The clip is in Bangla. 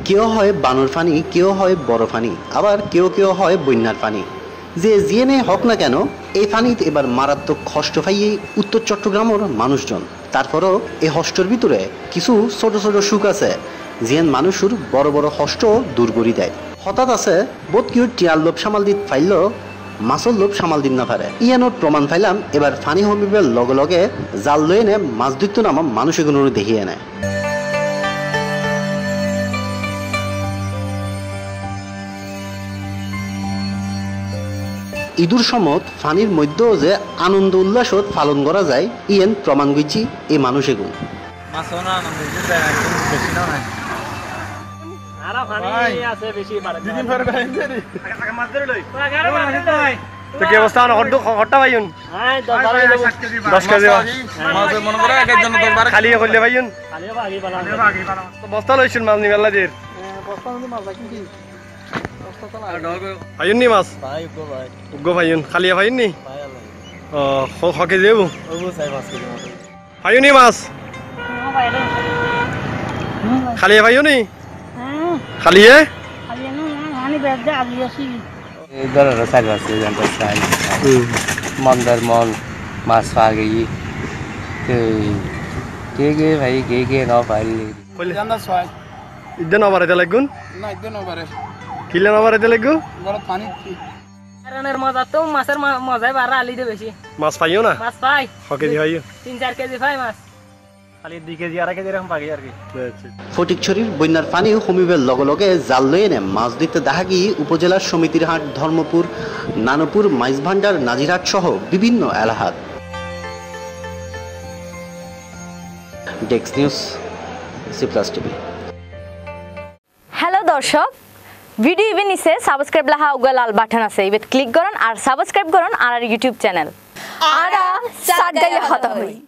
কেউ হয় বানর পানি, কেউ হয় বড় পানি, আবার কেউ কেউ হয় বন্যার পানি। যে জিএনএ হক না কেন, এই পানিতে এবার মারাত্মক কষ্ট পাইয়ে উত্তর চট্টগ্রামের মানুষজন। তারপরও এই হষ্টর ভিতরে কিছু ছোট ছোট সুখ আছে, জিয়ান মানুষের বড় বড় কষ্ট দূর করে দেয়। হঠাৎ আছে বোধ কেউ টিয়ার লোভ সামাল দিতে পাইল, মাছর লোভ সামাল দিন না পারে। ইয়ানোর প্রমাণ পাইলাম এবার ফানি হমিবের লগে লগে জাল লয়ে নে মাছ ধরতে নামা মানুষ এগুলো দেখিয়ে নেয়। ঈদুর সমত ফানির মধ্যেও যে আনন্দ উল্লাসত পালন করা যায় ইয়েন প্রমাণ করছি এই মানুষ এগুলো। বস্তা লইছেন মাছ নিবেলা দিয়ে ভাইন নি মাছ উগ্গো ভাইন খালিয়া ভাইন নি হকে যাবো ভাইন নি মাছ খালিয়া ভাইও নি খালিয়ে মন্দার মন মাছ পাওয়া গেই কে কে ভাই কে কে ন পাইলি ইদ্দে নবারে লাগুন না ইদ্দে নবারে কিলে নবারে লাগু বড় পানি কারণের মজা তো মাছের মজাই বাড়া আলি দে বেশি মাছ পাইও না মাছ পাই হকে দি ভাইও 3-4 কেজি পাই মাছ খালি 2 কেজি আর কেজি এরকম পাই আর কি। ফটিকছড়ির বন্যার পানি হমিবের লগে লগে জাল লয়ে নে মাছ দিতে দেখা গিয়ে উপজেলার সমিতির হাট, ধর্মপুর, নানপুর, মাইজভান্ডার, নাজিরহাট সহ বিভিন্ন এলাহাত। Desk news, C+ TV। Hello দর্শক, ভিডিও ইভেন নিচে সাবস্ক্রাইব লাহা উগা লাল বাটন আছে, ইবেত ক্লিক করুন আর সাবস্ক্রাইব করুন আর ইউটিউব চ্যানেল। আরা সাগাইয়া হতা হই।